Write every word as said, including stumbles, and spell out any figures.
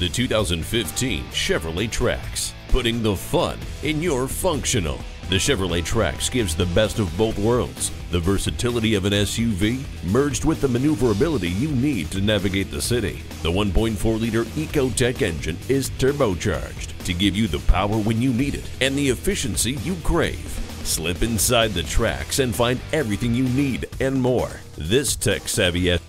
the two thousand fifteen Chevrolet Trax, putting the fun in your functional. The Chevrolet Trax gives the best of both worlds, the versatility of an S U V merged with the maneuverability you need to navigate the city. The one point four liter Ecotec engine is turbocharged to give you the power when you need it and the efficiency you crave. Slip inside the Trax and find everything you need and more. This tech-savvy